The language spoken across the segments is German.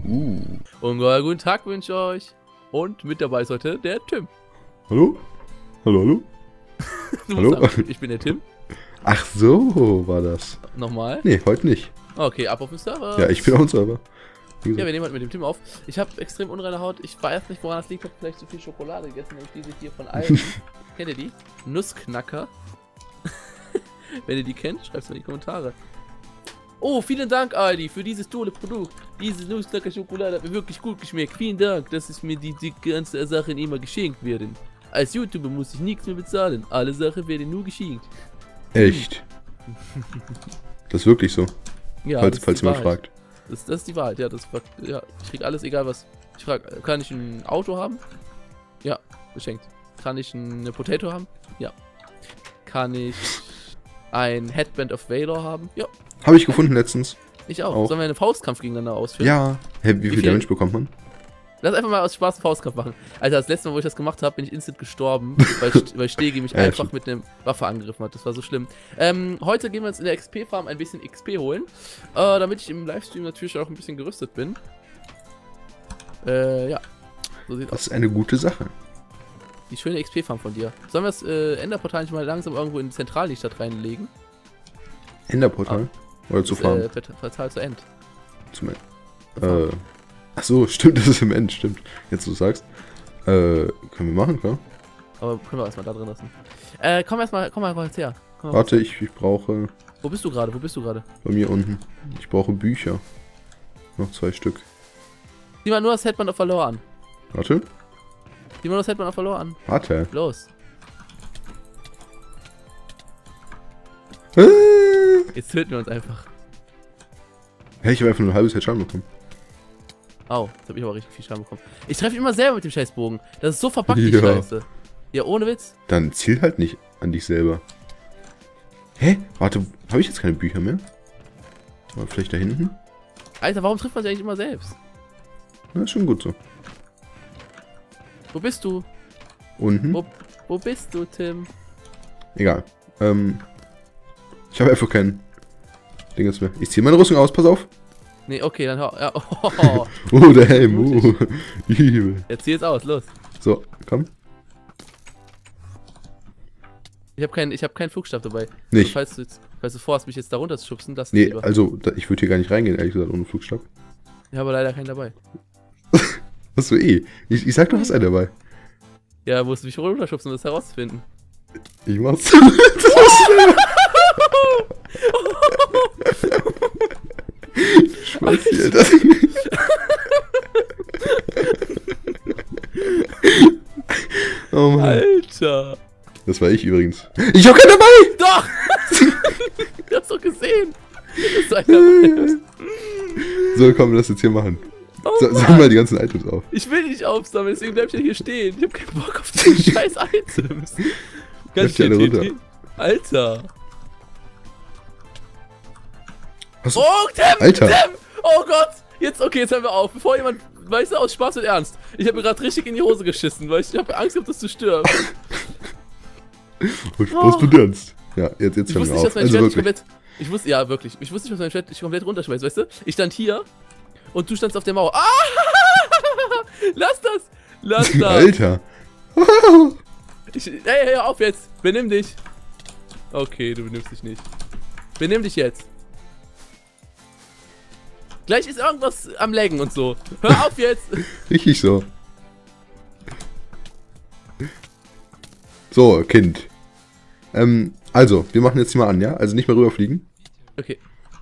Und guten Tag wünsche ich euch. Und mit dabei ist heute der Tim. Hallo? Hallo, hallo? Du Hallo? musst sagen, ich bin der Tim. Ach so, war das. Nochmal. Nee, heute nicht. Okay, ab auf den Server. Ja, ich bin auch ein Server. Ja, wir nehmen heute mit dem Tim auf. Ich habe extrem unreine Haut. Ich weiß nicht, woran das liegt. Ich habe vielleicht zu viel Schokolade gegessen. Nämlich diese hier von Aldi. Kennt ihr die? Nussknacker. Wenn ihr die kennt, schreibt es mal in die Kommentare. Oh, vielen Dank, Aldi, für dieses tolle Produkt. Diese Nussknacker Schokolade hat mir wirklich gut geschmeckt. Vielen Dank, dass es mir die ganzen Sachen immer geschenkt werden. Als YouTuber muss ich nichts mehr bezahlen. Alle Sachen werden nur geschenkt. Echt? Das ist wirklich so. Ja, falls jemand fragt. Das ist die Wahrheit, ja, ja. Ich krieg alles, egal was. Ich frage, kann ich ein Auto haben? Ja, geschenkt. Kann ich eine Potato haben? Ja. Kann ich ein Headband of Valor haben? Ja. Habe ich gefunden letztens. Ich auch. Sollen wir einen Faustkampf gegeneinander ausführen? Ja. Hä, wie viel Damage bekommt man? Lass einfach mal aus Spaß einen Faustkampf machen. Alter, das letzte Mal, wo ich das gemacht habe, bin ich instant gestorben, weil Stegi mich einfach mit einer Waffe angegriffen hat. Das war so schlimm. Heute gehen wir uns in der XP-Farm ein bisschen XP holen, damit ich im Livestream natürlich auch ein bisschen gerüstet bin. Ja. So sieht das ist eine gute Sache. Die schöne XP-Farm von dir. Sollen wir das Enderportal nicht mal langsam irgendwo in die Zentralstadt reinlegen? Enderportal? Oder zu Farm? Portal zu End. Zum End. Ach so, stimmt, das ist im End, stimmt. Jetzt, wo du sagst. Können wir machen, klar. Aber können wir erstmal da drin lassen. Komm mal jetzt her. Warte, ich brauche... Wo bist du gerade? Bei mir unten. Ich brauche Bücher. Noch 2 Stück. Sieh mal nur das Headband of Valor an. Warte. Sieh mal nur das Headband of Valor an. Warte. Los. Jetzt töten wir uns einfach. Hä, ich habe einfach nur ein halbes Head Schaden bekommen. Au, jetzt habe ich aber richtig viel Schaden bekommen. Ich treffe immer selber mit dem Scheißbogen. Das ist so verpackt, die Scheiße. Ja, ohne Witz. Dann ziel halt nicht an dich selber. Hä? Warte, habe ich jetzt keine Bücher mehr? Oder vielleicht da hinten? Alter, warum trifft man sich eigentlich immer selbst? Na, ist schon gut so. Wo bist du? Unten? Wo bist du, Tim? Egal. Ich habe einfach kein Dinges mehr. Ich ziehe meine Rüstung aus, pass auf. Nee, okay, dann hau. Ja, oh, der Helm. Übel. Jetzt zieh jetzt aus, los. So, komm. Ich hab keinen Flugstab dabei. Nicht. Also, falls du vorhast, mich jetzt da runter zu schubsen, das nee, lieber. also, ich würde hier gar nicht reingehen, ehrlich gesagt, ohne Flugstab. Ich habe leider keinen dabei. Hast du eh. Ich sag, du hast einen dabei. Ja, musst du mich runterschubsen, um das herauszufinden. Ich mach's. Schmeiß hier das. Oh Mann. Alter. Das war ich übrigens. Ich hab keinen dabei! Doch! Ich hab's doch gesehen. Das ist einer. So, komm, lass jetzt hier machen. Oh Sammel mal die ganzen Items auf. Ich will die nicht aufsammeln, deswegen bleib ich ja hier stehen. Ich hab keinen Bock auf die scheiß Items. Ganz die alle runter. Alter. Was? Oh, Tim! Alter. Tim! Oh Gott! Jetzt hören wir auf. Bevor jemand, weißt du, aus Spaß und Ernst. Ich habe mir gerade richtig in die Hose geschissen, weil ich habe Angst gehabt, dass du stirbst. Und Spaß und Ernst. Ja, jetzt Ich hören wusste wir nicht, auf. dass mein Schwert komplett... Ich wusste nicht, dass mein Schwert dich komplett runterschmeißt, weißt du? Ich stand hier und du standst auf der Mauer. Ah! Lass das! Alter! Ey, hör auf jetzt! Benimm dich! Okay, du benimmst dich nicht. Benimm dich jetzt! Gleich ist irgendwas am Laggen und so. Hör auf jetzt! Richtig so. So, Kind. Also, wir machen jetzt mal an, ja? Also nicht mehr rüberfliegen. Okay.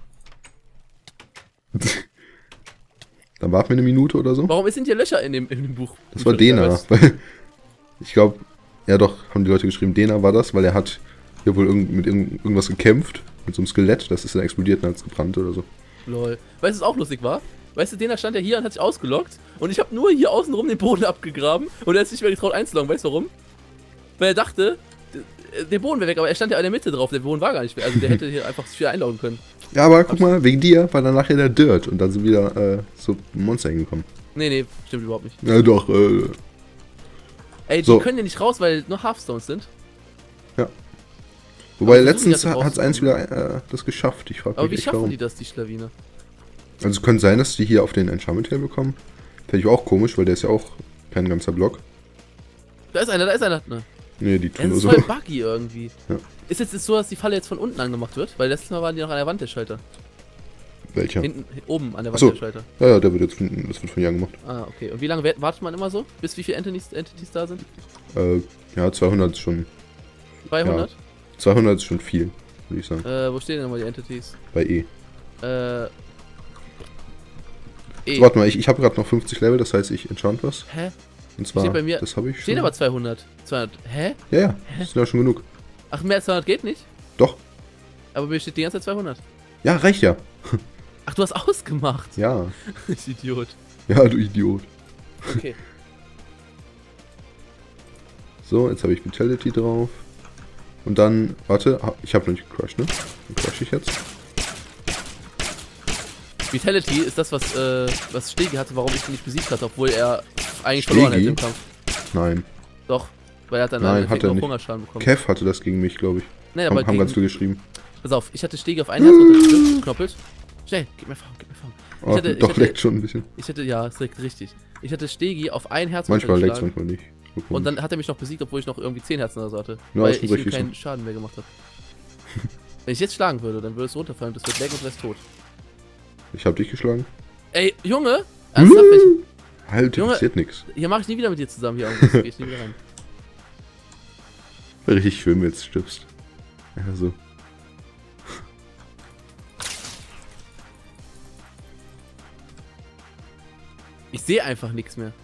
Dann warten wir eine Minute oder so. Warum sind hier Löcher in dem Buch? Das war Dena. Ich glaube, ja doch, haben die Leute geschrieben, Dena war das, weil er hat hier wohl mit irgendwas gekämpft. Mit so einem Skelett, das ist dann explodiert und hat es gebrannt oder so. Lol. Weißt du, was auch lustig war? Weißt du, Dena stand ja hier und hat sich ausgeloggt. Und ich habe nur hier außenrum den Boden abgegraben. Und er hat sich nicht mehr getraut einzuloggen. Weißt du warum? Weil er dachte, der Boden wäre weg, aber er stand ja in der Mitte drauf. Der Boden war gar nicht weg. Also der hätte hier einfach wieder einloggen können. Ja, aber guck mal, wegen dir war dann nachher der Dirt und dann sind wieder so Monster hingekommen. Nee, stimmt überhaupt nicht. Ja doch, Ey, die können ja nicht raus, weil nur Hearthstones sind. Ja. Wobei Aber letztens hat es eins wieder das geschafft. Ich frage Aber mich wie echt, schaffen warum. die das, die Schlawine? Also es könnte sein, dass die hier auf den Enchantment Table bekommen. Fände ich auch komisch, weil der ist ja auch kein ganzer Block. Da ist einer, da ist einer. Ne. Nee, die tun Das nur ist so. voll buggy irgendwie. Ja. Ist jetzt so, dass die Falle jetzt von unten angemacht wird? Weil letztes Mal waren die noch an der Wand, der Schalter. Welcher? Hinten, oben an der Wand, Achso. der Schalter. Ja, der wird jetzt das wird von hier angemacht. Ah, okay. Und wie lange wartet man immer so? Bis wie viele Entities da sind? Ja, 200 ist schon. 200? Ja, 200 ist schon viel, würde ich sagen. Wo stehen denn nochmal die Entities? Bei E. E. So, warte mal, ich habe gerade noch 50 Level, das heißt, ich enchant was. Hä? Und zwar, Steht bei mir- das habe ich schon. Stehen aber 200. 200. Hä? Ja, ja, das sind ja schon genug. Ach, mehr als 200 geht nicht? Doch. Aber mir steht die ganze Zeit 200. Ja, reicht ja. Ach, du hast ausgemacht. Ja. Ich Idiot. Ja, du Idiot. Okay. So, jetzt habe ich Vitality drauf. Und dann, warte, ich habe noch nicht gecrushed, ne? Dann crush ich jetzt. Vitality ist das, was Stegi hatte, warum ich ihn nicht besiegt hatte, obwohl er eigentlich verloren hätte im Kampf. Nein. Doch, weil er hat dann Nein, hat er noch nicht. Hungerschaden bekommen. Kev hatte das gegen mich, glaube ich. Nein, aber Haben ganz gegen, viel geschrieben. pass auf, ich hatte Stegi auf ein Herz runtergeknoppelt. Schnell, gib mir Farm, gib mir Farm. Oh, doch, leckt schon ein bisschen. Ja, es leckt richtig. Ich hatte Stegi auf ein Herz Manchmal leckt es, runtergeschlagen. manchmal nicht. Und dann hat er mich noch besiegt, obwohl ich noch irgendwie 10 Herzen oder so hatte. Ja, weil ist schon ich ihm richtig keinen Schaden mehr gemacht habe. Wenn ich jetzt schlagen würde, dann würde es runterfallen und das wird lecken und er ist tot. Ich habe dich geschlagen. Ey, Junge! Ernsthaft, Halt, Junge. passiert nichts. hier mache ich nie wieder mit dir zusammen hier irgendwas. Geh ich nie wieder rein. Wäre richtig schön, wenn du jetzt stirbst. Einfach so. Ich sehe einfach nichts mehr.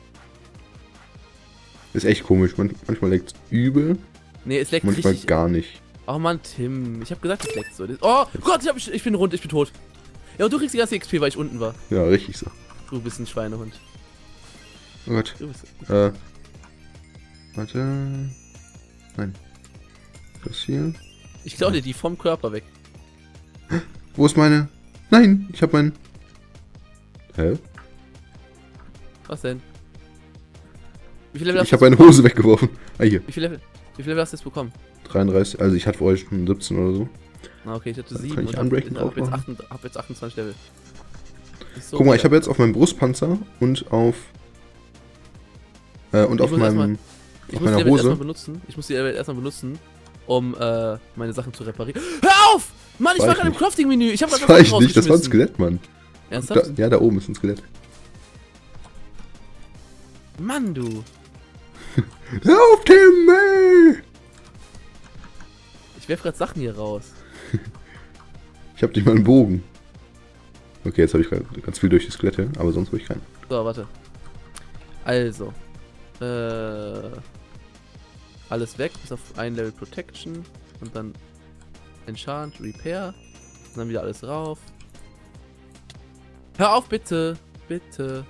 Ist echt komisch. Manchmal leckt es übel, Nee, es leckt manchmal richtig. gar nicht. Oh Mann, Tim. Ich habe gesagt, es leckt so. Oh Gott, ich bin rund, ich bin tot. Ja, und du kriegst die ganze XP, weil ich unten war. Ja, richtig so. Du bist ein Schweinehund. Oh Gott. Du bist Warte. Nein. Das hier. ich klau dir die vom Körper weg. Wo ist meine? Nein, ich habe meinen. Hä? Was denn? Wie viele Level Ich habe meine Hose weggeworfen. Ah, hier. Wie viele Level hast du jetzt bekommen? 33. Also ich hatte für euch schon 17 oder so. Ah, okay, ich hatte Dann 7 kann ich und Unbreaking hab jetzt, drauf 28 Level. Ist so Guck mal, ich geil. habe jetzt auf meinem Brustpanzer und auf und auf muss meinem Ich auf muss die meiner Level erstmal Hose. benutzen. Ich muss die Level erstmal benutzen, um meine Sachen zu reparieren. Hör auf! Mann, ich War war ich gerade im nicht. Crafting-Menü. Ich habe Das gerade war was ich nicht, das war ein rausgeschmissen. Skelett, Mann. Ernsthaft? Ja, da oben ist ein Skelett. Mann, du. Hör auf, Tim, ey! Ich werf gerade Sachen hier raus. Ich hab nicht mal einen Bogen. Okay, jetzt habe ich ganz viel durch die Skelette, aber sonst habe ich keinen. So, warte. Also. Alles weg, bis auf ein Level Protection. Und dann Enchant, Repair. Und dann wieder alles rauf. Hör auf, bitte! Bitte!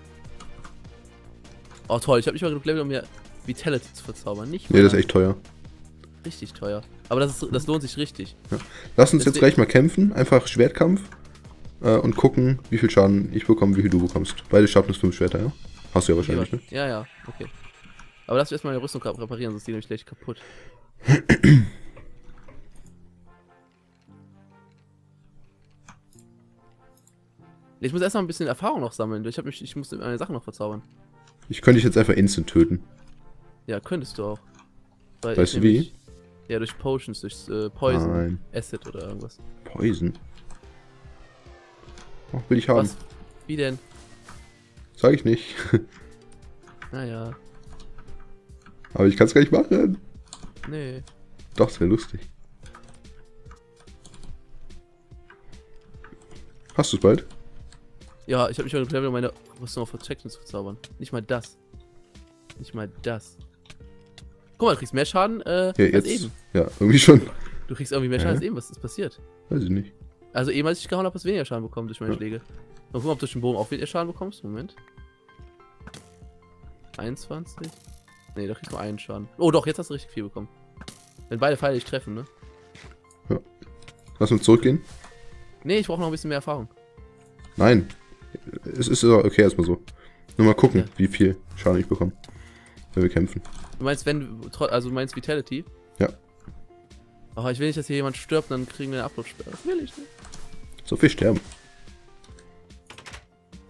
Oh toll, ich habe nicht mal genug Level, um mir Vitality zu verzaubern. Nicht Nee, das ist mal. echt teuer. Richtig teuer. Aber das lohnt sich richtig. Lass uns jetzt Deswegen- gleich mal kämpfen. Einfach Schwertkampf. Und gucken, wie viel Schaden ich bekomme, wie viel du bekommst. Beide Schaden ist 5 Schwerter, ja? Hast du ja wahrscheinlich, ne? Ja, ja, okay. Aber lass mich erstmal meine Rüstung reparieren, sonst ist die nämlich gleich kaputt. Ich muss erstmal ein bisschen Erfahrung noch sammeln. Ich muss meine Sachen noch verzaubern. Ich könnte dich jetzt einfach instant töten. Ja, könntest du auch. Weil Weißt ich du wie? nämlich- Ja, durch Potions, durch Poison, Nein. Acid oder irgendwas. Poison. Oh, will ich haben. Was? Wie denn? Sag ich nicht. Naja, Aber ich kann es gar nicht machen. nee. Doch, das wäre lustig. Hast du es bald? Ja, ich habe mich heute Level, um meine Rüstung auf Protection zu verzaubern. Nicht mal das. Nicht mal das. Guck mal, du kriegst mehr Schaden Ja, als jetzt. eben. Ja, irgendwie schon. Du kriegst irgendwie mehr Schaden Hä? als eben. Was ist passiert? Weiß ich nicht. Also eben, als ich gehauen habe, hast du weniger Schaden bekommen durch meine Ja. Schläge. Und guck mal, ob du durch den Bogen auch weniger Schaden bekommst. Moment. 21. Nee, da kriegst du nur einen Schaden. Oh doch, jetzt hast du richtig viel bekommen. Wenn beide Pfeile dich treffen, ne? Lass uns zurückgehen. Nee, ich brauche noch ein bisschen mehr Erfahrung. Nein. Es ist okay erstmal so. Nur mal gucken, Ja. wie viel Schaden ich bekomme. Wenn wir kämpfen. Du meinst, also du meinst Vitality? Ja. Oh, ich will nicht, dass hier jemand stirbt, dann kriegen wir eine Upload-Sperre. Das will ich nicht. So viel sterben.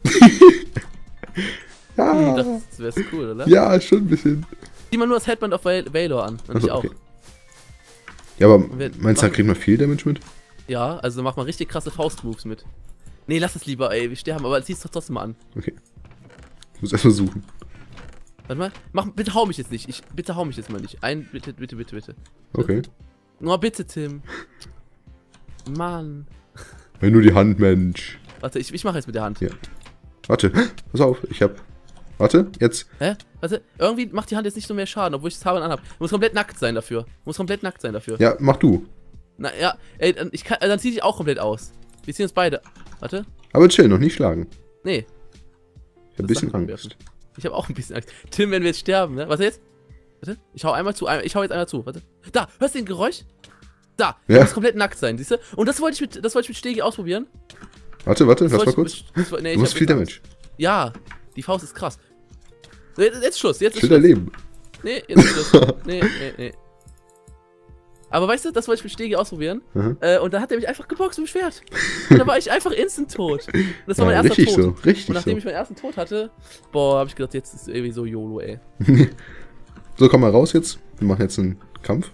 Ja. Das wäre cool, oder? Ja, schon ein bisschen. Sieh mal nur das Headband auf Valor an. Und ich auch. Okay. Ja, aber Wir meinst du, da machen- kriegt man viel Damage mit? Ja, also mach mal richtig krasse Faustmoves mit. Nee, lass es lieber, ey. Wir sterben, aber zieh's doch trotzdem mal an. Okay. Ich muss erstmal suchen. Warte mal. Bitte hau mich jetzt nicht. Bitte hau mich jetzt mal nicht. Bitte, bitte, bitte, bitte. Okay. Nur bitte, Tim. Mann. Wenn nur die Hand, Mensch. Warte, ich mache jetzt mit der Hand. Ja. Warte, pass auf, ich hab. Warte, jetzt. Hä? Warte, irgendwie macht die Hand jetzt nicht so mehr Schaden, obwohl ich das Haaren anhab. Muss komplett nackt sein dafür. Ja, mach du. Na ja, ey, dann zieh ich auch komplett aus. Wir ziehen uns beide. Warte. Aber chill, noch nicht schlagen. Nee. Ich hab ein Das bisschen Sachen Angst. Ich habe auch ein bisschen Angst. Tim, wenn wir jetzt sterben, ne? Warte jetzt. Warte. Ich hau einmal zu. Ich hau jetzt einmal zu. Warte. Da, hörst du den Geräusch? Da. Ja. Du musst komplett nackt sein, siehst du? Und das wollte ich mit Stegi ausprobieren. Warte, Das lass mal wollte kurz. ich nee, Du ich hast hab viel jetzt Angst. Damage. Ja, die Faust ist krass. Jetzt Schluss, jetzt ist Chill Schluss. dein Leben. Nee, jetzt ist Schluss. Nee. Aber weißt du, das wollte ich mit Stegi ausprobieren. Mhm. Und dann hat er mich einfach geboxt mit dem Schwert. Und dann war ich einfach instant tot. Und das war mein Ja, erster richtig Tod. so, richtig Und nachdem so. ich meinen ersten Tod hatte, boah, hab ich gedacht, jetzt ist irgendwie so YOLO, ey. So, komm mal raus jetzt. Wir machen jetzt einen Kampf.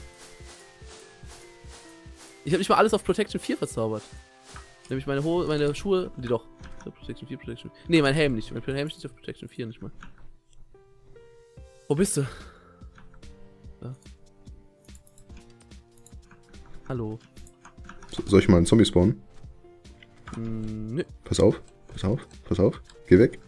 Ich habe nicht mal alles auf Protection 4 verzaubert. Nämlich meine Schuhe, die doch. Protection 4, Protection 4. Nee, mein Helm nicht. Mein Helm steht auf Protection 4 nicht mal. Wo bist du? Ja. Hallo. Soll ich mal einen Zombie spawnen? Nö. Pass auf, pass auf, pass auf. Geh weg.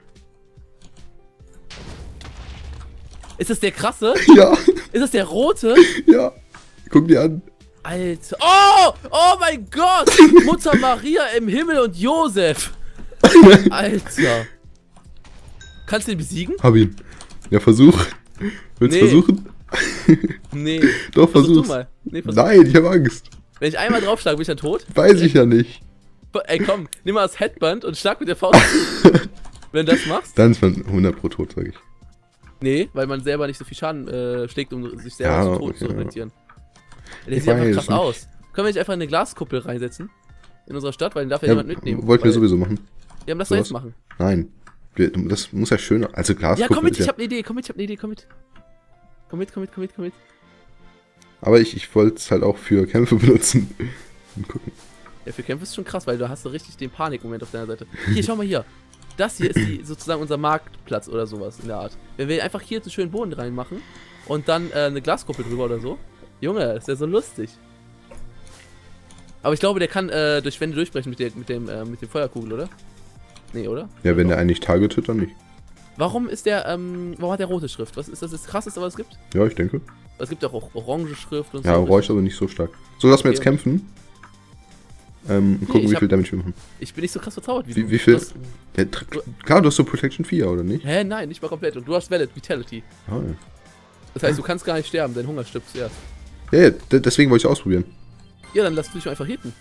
Ist das der krasse? Ja, Ist das der rote? ja. Guck dir an. Alter. Oh! Oh mein Gott! Mutter Maria im Himmel und Josef! Alter. Kannst du den besiegen? Hab ihn. Ja, versuch. Willst du Nee. versuchen? Nee. Doch, Versuch du versuch's. mal. Nee, versuch. Nein, ich hab Angst. Wenn ich einmal draufschlage, bin ich dann tot? Weiß ich ja nicht. Ey, komm, nimm mal das Headband und schlag mit der Faust zu. Wenn du das machst? Dann ist man 100 pro tot, sag ich. Nee, weil man selber nicht so viel Schaden schlägt, um sich selber Ja, zu Tod okay, zu ja. orientieren. Der Ich sieht einfach weiß krass nicht. aus. Können wir nicht einfach eine Glaskuppel reinsetzen? In unserer Stadt, weil den darf ja Ja, niemand mitnehmen. wollten wir Weil- sowieso machen. Ja, lass doch sowas. jetzt machen. Nein. Das muss ja schön. Also Glas. Ja, komm mit, ich hab eine Idee, komm mit. Komm mit. Aber ich wollte es halt auch für Kämpfe benutzen. Und gucken. Ja, für Kämpfe ist schon krass, weil du hast so richtig den Panikmoment auf deiner Seite. Hier, schau mal hier. Das hier ist sozusagen unser Marktplatz oder sowas in der Art. Wenn wir einfach hier einen schönen Boden reinmachen und dann eine Glaskuppel drüber oder so. Junge, ist ja so lustig. Aber ich glaube, der kann durch Wände durchbrechen mit dem Feuerkugel, oder? Nee, oder? Ja, wenn der einen nicht targetet, dann nicht. Warum ist warum hat der rote Schrift? Was ist das krasseste, was es gibt? Ja, ich denke. Es gibt auch orange Schrift und Ja, so. orange aber nicht so stark. So, lass mir jetzt Okay. kämpfen. Und gucken, ich wie hab- viel Damage wir machen. Ich bin nicht so krass verzaubert wie Wie- du. wie viel? Du hast- Ja, klar, du hast so Protection 4, oder nicht? Hä, nein, nicht mal komplett. Und du hast Vitality. Ah, ja. Das heißt, du kannst gar nicht sterben, dein Hunger stirbt zuerst. Ja, deswegen wollte ich ausprobieren. Ja, dann lass dich einfach hitten.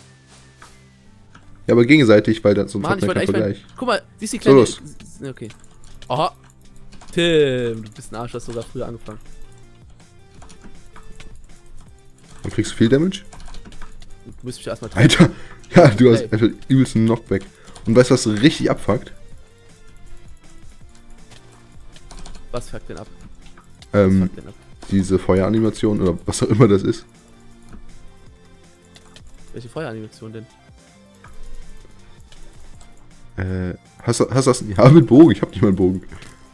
Ja, aber gegenseitig, weil das sonst Mann, hat ich man wollte keinen eigentlich Vergleich. Guck mal, siehst du die So, kleine... los. Okay. Aha. Tim, du bist ein Arsch, du hast sogar früher angefangen. Dann kriegst du viel Damage. Du musst mich erstmal treffen. Alter, ja, du hast Hey. einfach übelsten Knockback. Und weißt du, was richtig abfuckt? Was fuckt denn ab? Ähm, Fuck denn ab? diese Feueranimation oder was auch immer das ist. Welche Feueranimation denn? Hast du das? Ja, mit Bogen. Ich hab nicht mal einen Bogen.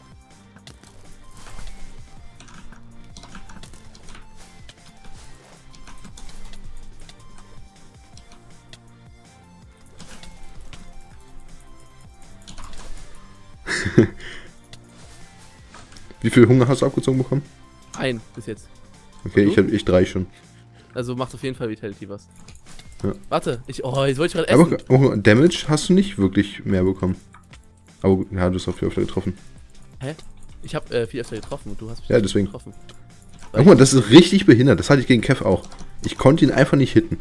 Wie viel Hunger hast du abgezogen bekommen? Ein, bis jetzt. Okay, Und du? ich 3 schon. Also macht auf jeden Fall Vitality was. Ja. Warte, jetzt wollte ich gerade essen. Aber Damage hast du nicht wirklich mehr bekommen. Aber ja, du hast auch viel öfter getroffen. Hä? Ich habe viel öfter getroffen und du hast mich Ja, nicht deswegen. getroffen. Guck mal, das ist richtig behindert. Das hatte ich gegen Kev auch. Ich konnte ihn einfach nicht hitten.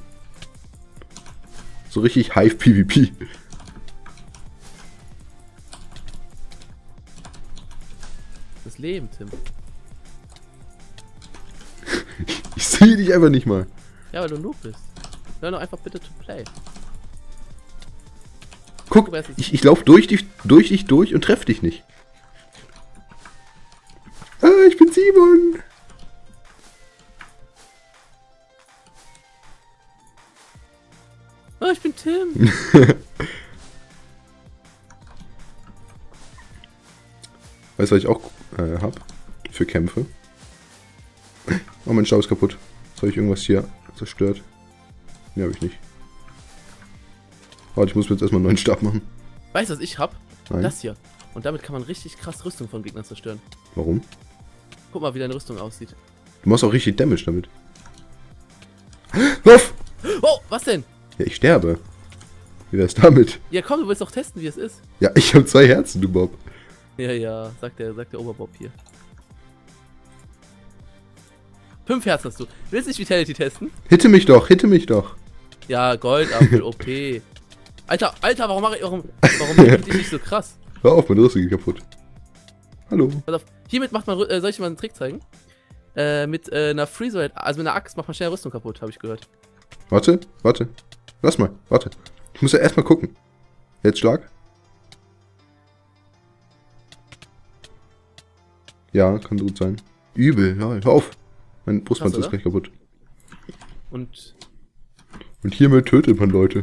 So richtig Hive-PvP. Das Leben, Tim. Ich sehe dich einfach nicht mal. Ja, weil du ein Noob bist. Hör doch einfach bitte to play. Guck, ich laufe durch dich durch und treff dich nicht. Ah, ich bin Simon. Oh, ich bin Tim. Weißt du, was ich auch hab? Für Kämpfe. Oh, mein Stab ist kaputt. Jetzt habe ich irgendwas hier zerstört. Ne, habe ich nicht. Warte, ich muss mir jetzt erstmal einen neuen Stab machen. Weißt du, was ich hab? Nein. Das hier. Und damit kann man richtig krass Rüstung von Gegnern zerstören. Warum? Guck mal, wie deine Rüstung aussieht. Du machst auch richtig Damage damit. Lauf! Oh, was denn? Ja, ich sterbe. Wie wär's damit? Ja komm, du willst doch testen, wie es ist. Ja, ich habe 2 Herzen, du Bob. Ja, sagt der Oberbob hier. 5 Herzen hast du. Willst du nicht Vitality testen? Hitte mich doch, hitte mich doch. Ja, Goldapfel, OP. Alter, warum bin ich nicht so krass? Hör auf, meine Rüstung geht kaputt. Hallo. Pass auf, hiermit macht man, soll ich dir mal einen Trick zeigen? Mit einer Freezer, also mit einer Axt macht man schnell Rüstung kaputt, habe ich gehört. Warte. Lass mal, warte. Ich muss ja erstmal gucken. Jetzt Schlag. Ja, kann gut sein. Übel, ja, hör auf. Mein Brustpanzer ist gleich kaputt. Und hiermit tötet man Leute.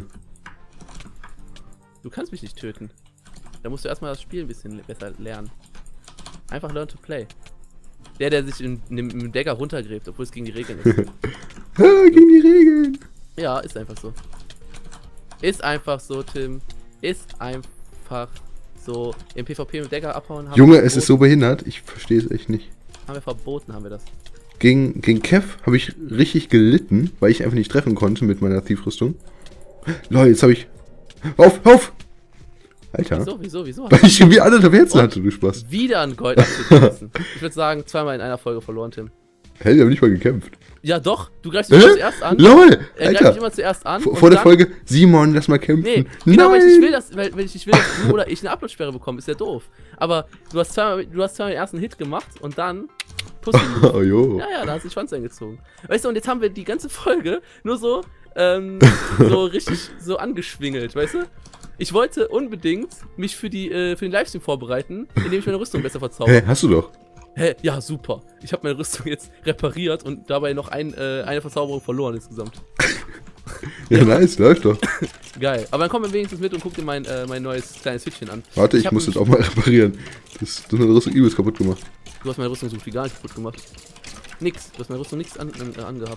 du kannst mich nicht töten. Da musst du erstmal das Spiel ein bisschen besser lernen. Einfach learn to play. Der sich im Dagger runtergräbt, obwohl es gegen die Regeln ist. Gegen die Regeln. Ja, ist einfach so. Ist einfach so, Tim. Ist einfach so. Im PvP mit Dagger abhauen haben Junge, es ist so behindert. Ich verstehe es echt nicht. Haben wir verboten, haben wir das. Gegen Kev habe ich richtig gelitten, weil ich einfach nicht treffen konnte mit meiner Thief-Rüstung. Leute, jetzt habe ich... Auf! Alter. Wieso? Weil ich schon wie anderthalb Herzen hatte, du Spaß. Wieder ein Goldapfel gegessen. Ich würde sagen, zweimal in einer Folge verloren, Tim. Hä, wir haben nicht mal gekämpft. Ja doch, du greifst mich immer zuerst an. LOL! Er greift Alter! mich immer zuerst an. Vor der Folge, Simon, lass mal kämpfen. Nee, genau, weil ich nicht will, dass du oder ich eine Uploadsperre bekomme, ist ja doof. Aber du hast zweimal den ersten Hit gemacht und dann Pussy. Oh jo. Ja, da hast du den Schwanz eingezogen. Weißt du, und jetzt haben wir die ganze Folge nur so, so richtig so angeschwingelt, weißt du? Ich wollte unbedingt mich für den Livestream vorbereiten, indem ich meine Rüstung besser verzauber. Hä, hast du doch. Hä? Ja, super. Ich habe meine Rüstung jetzt repariert und dabei noch eine Verzauberung verloren insgesamt. Ja, nice, läuft doch. Geil. Aber dann komm mir wenigstens mit und guck dir mein neues kleines Hütchen an. Warte, ich muss jetzt auch mal reparieren. Du hast meine Rüstung übelst kaputt gemacht. Du hast meine Rüstung so viel gar nicht kaputt gemacht. Nix. Du hast meine Rüstung nichts angehabt.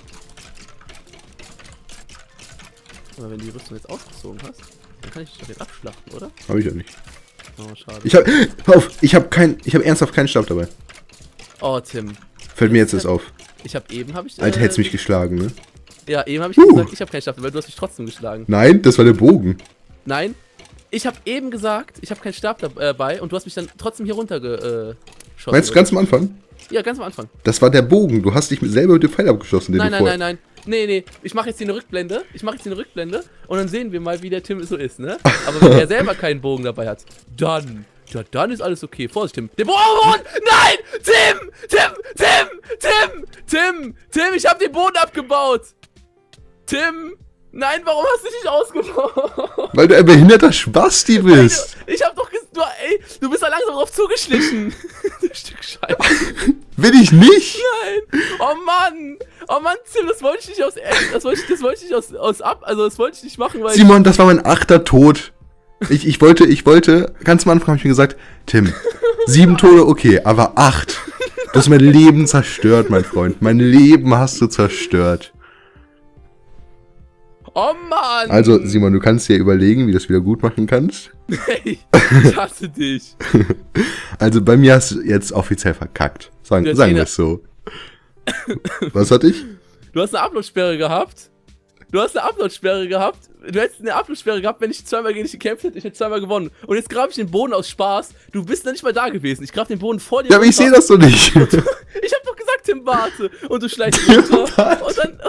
Aber wenn du die Rüstung jetzt ausgezogen hast, dann kann ich dich doch jetzt abschlachten, oder? Hab ich ja nicht. Oh, schade. Ich hab ernsthaft keinen Stab dabei. Oh, Tim. Fällt mir jetzt das auf. Alter, hättest mich geschlagen, ne? Ja, eben habe ich gesagt, ich habe keinen Stab dabei, du hast mich trotzdem geschlagen. Nein, das war der Bogen. Nein, ich habe eben gesagt, ich habe keinen Stab dabei und du hast mich dann trotzdem hier runtergeschossen. Meinst du ganz am Anfang? Ja, ganz am Anfang. Das war der Bogen, du hast dich selber mit dem Pfeil abgeschossen, den Nein. Nee, ich mache jetzt hier eine Rückblende. Und dann sehen wir mal, wie der Tim so ist, ne? Aber wenn er selber keinen Bogen dabei hat, dann ist alles okay. Vorsicht, Tim. Der Boden! Nein! Tim, ich habe den Boden abgebaut! Tim! Nein, warum hast du dich ausgebaut? Weil du ein behinderter Spasti bist. Ich hab doch gesagt, du bist da langsam drauf zugeschlichen. Du Stück Scheiße. Bin ich nicht? Nein! Oh Mann, Tim, das wollte ich nicht das wollte ich nicht machen, weil Simon, das war mein 8. Tod. Ich wollte, ganz am Anfang habe ich mir gesagt, Tim, 7 Tode, okay, aber 8. Du hast mein Leben zerstört, mein Freund. Mein Leben hast du zerstört. Oh Mann! Also, Simon, du kannst dir überlegen, wie du das wieder gut machen kannst. Hey, ich hasse dich. Also, bei mir hast du jetzt offiziell verkackt. Sagen wir es so. Was hatte ich? Du hast eine Uploadsperre gehabt. Du hättest eine Uploadsperre gehabt, wenn ich zweimal gegen dich gekämpft hätte. Ich hätte zweimal gewonnen. Und jetzt grabe ich den Boden aus Spaß. Du bist noch nicht mal da gewesen. Ich grabe den Boden vor dir. Ja, aber ich sehe das doch nicht. Ich hab doch gesagt, Tim, warte. Und du schleichst runter. Und dann...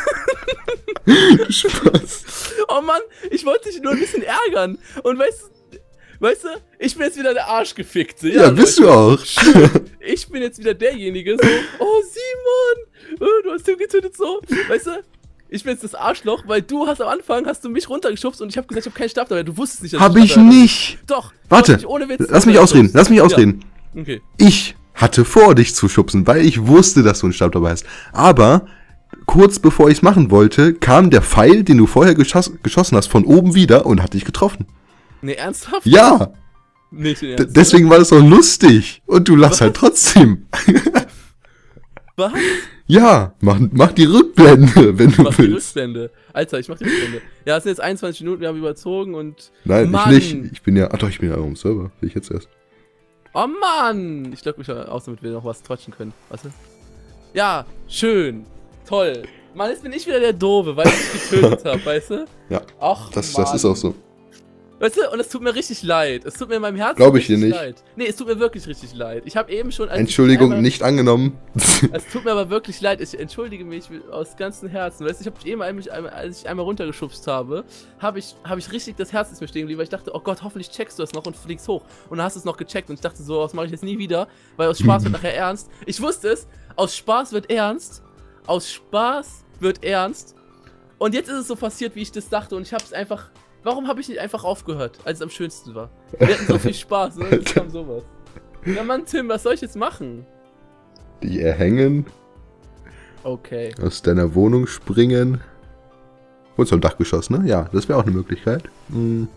Spaß. Oh Mann, ich wollte dich nur ein bisschen ärgern. Und weißt du, ich bin jetzt wieder der Arschgefickte. Ja, bist du auch. Ich bin jetzt wieder derjenige, so, oh Simon, du hast Tim getötet, so. Weißt du, Ich bin jetzt das Arschloch, weil du hast am Anfang, hast du mich runtergeschubst und ich habe gesagt, ich habe keinen Stab dabei. Du wusstest nicht, dass Hab ich nicht. Doch. Warte, Ohne Witz, lass mich ausreden, lass mich ausreden. Ja. Okay. Ich hatte vor, dich zu schubsen, weil ich wusste, dass du einen Stab dabei hast. Aber kurz bevor ich es machen wollte, kam der Pfeil, den du vorher geschossen hast, von oben wieder und hat dich getroffen. Nee, ernsthaft? Ja. Nicht ernsthaft. Deswegen war das auch lustig. Und du lachst halt trotzdem. Was? Ja, mach die Rückblende, wenn du Mach die willst. Rückblende. Alter, ich mach die Rückblende. Ja, es sind jetzt 21 Minuten, wir haben überzogen und... Nein, Mann. ich nicht. Ich bin ja auch im Server. Will ich jetzt erst. Oh Mann! Ich lock mich aus, damit wir noch was quatschen können. Warte. Ja, schön. Toll. Mann, jetzt bin ich wieder der Doofe, weil ich dich getötet habe, weißt du? Ja, Ach, das Mann. ist auch so. Weißt du, und es tut mir richtig leid. Es tut mir in meinem Herzen Glaube ich dir richtig nicht. leid. Nee, es tut mir wirklich richtig leid. Ich habe eben schon... als Entschuldigung, ich einmal, nicht angenommen. Es tut mir aber wirklich leid. Ich entschuldige mich aus ganzem Herzen. Weißt du, ich habe eben, als ich einmal runtergeschubst habe, habe ich richtig das Herz ist mir stehen geblieben, weil ich dachte, oh Gott, hoffentlich checkst du das noch und fliegst hoch. Und dann hast du es noch gecheckt und ich dachte so, das mache ich jetzt nie wieder, weil aus Spaß wird nachher ernst. Ich wusste es, aus Spaß wird ernst. Aus Spaß wird ernst. Und jetzt ist es so passiert, wie ich das dachte und ich habe es einfach... Warum habe ich nicht einfach aufgehört, als es am schönsten war? Wir hatten so viel Spaß, ne? Jetzt kam sowas. Ja Mann, Tim, was soll ich jetzt machen? Die erhängen, Okay. aus deiner Wohnung springen. Und zum Dachgeschoss, ne? Ja, das wäre auch eine Möglichkeit. Hm.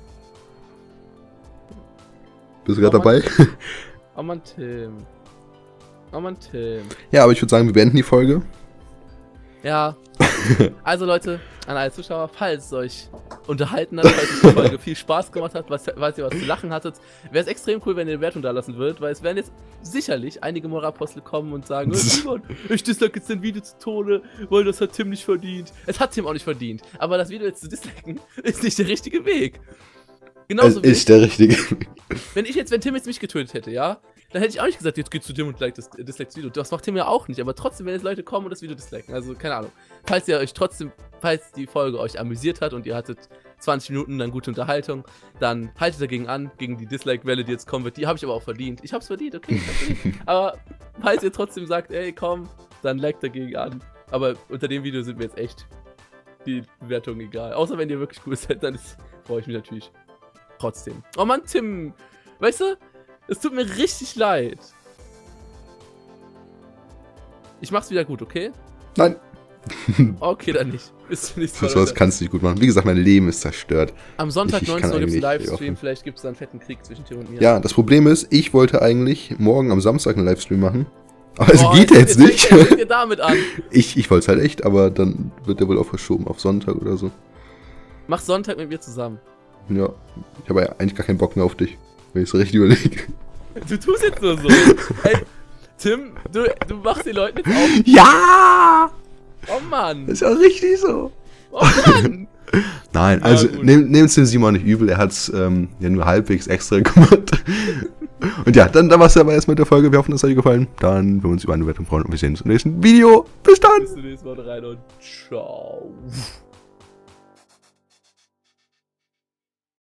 Bist du gerade dabei? Oh Mann, Tim. Oh Mann, Tim. Ja, aber ich würde sagen, wir beenden die Folge. Ja. Also Leute, an alle Zuschauer, falls es euch unterhalten hat, falls die Folge viel Spaß gemacht hat, falls ihr was zu lachen hattet, wäre es extrem cool, wenn ihr eine Bewertung da lassen würdet, weil es werden jetzt sicherlich einige Morapostel kommen und sagen, Simon, ich dislike jetzt dein Video zu Tode, weil das hat Tim nicht verdient. Es hat Tim auch nicht verdient, aber das Video jetzt zu disliken, ist nicht der richtige Weg. Genauso Es ist der richtige Weg. wenn Tim jetzt mich getötet hätte, ja, dann hätte ich auch nicht gesagt, jetzt geh zu Tim und dislike das Video. Das macht Tim ja auch nicht, aber trotzdem, wenn jetzt Leute kommen und das Video disliken, also keine Ahnung. Falls die Folge euch amüsiert hat und ihr hattet 20 Minuten dann gute Unterhaltung, dann haltet dagegen an, gegen die Dislike-Welle, die jetzt kommen wird. Die habe ich aber auch verdient. Ich hab's verdient, okay, ich hab's verdient. Aber falls ihr trotzdem sagt, ey, komm, dann like dagegen an. Aber unter dem Video sind mir jetzt echt die Bewertungen egal. Außer wenn ihr wirklich cool seid, dann freue ich mich natürlich trotzdem. Oh Mann, Tim, weißt du, es tut mir richtig leid. Ich mach's wieder gut, okay? Nein. Okay, dann nicht. Bis zum nächsten Mal. Das kannst du nicht gut machen. Wie gesagt, mein Leben ist zerstört. Am Sonntag Ich 19 Uhr gibt es einen eigentlich Livestream. auch. Vielleicht gibt es da einen fetten Krieg zwischen Tim und mir. Ja, das Problem ist, ich wollte eigentlich morgen am Samstag einen Livestream machen. Aber es Oh, geht jetzt nicht. Fängt ihr damit an. Ich wollte es halt echt, aber dann wird der wohl auch verschoben auf Sonntag oder so. Mach Sonntag mit mir zusammen. Ja, ich habe ja eigentlich gar keinen Bock mehr auf dich, wenn ich es recht überlege. Du tust jetzt nur so. Ey, Tim, du machst die Leute jetzt auf. Ja! Oh Mann. Ist ja richtig so. Oh Mann. Nein, Ja, also gut. nehmt es dem Simon nicht übel, er hat es ja nur halbwegs extra gemacht. Und ja, dann war es aber erstmal mit der Folge. Wir hoffen, es hat euch gefallen. Dann würden wir uns über eine Bewertung freuen und wir sehen uns im nächsten Video. Bis dann! Bis zum nächsten Mal rein und ciao.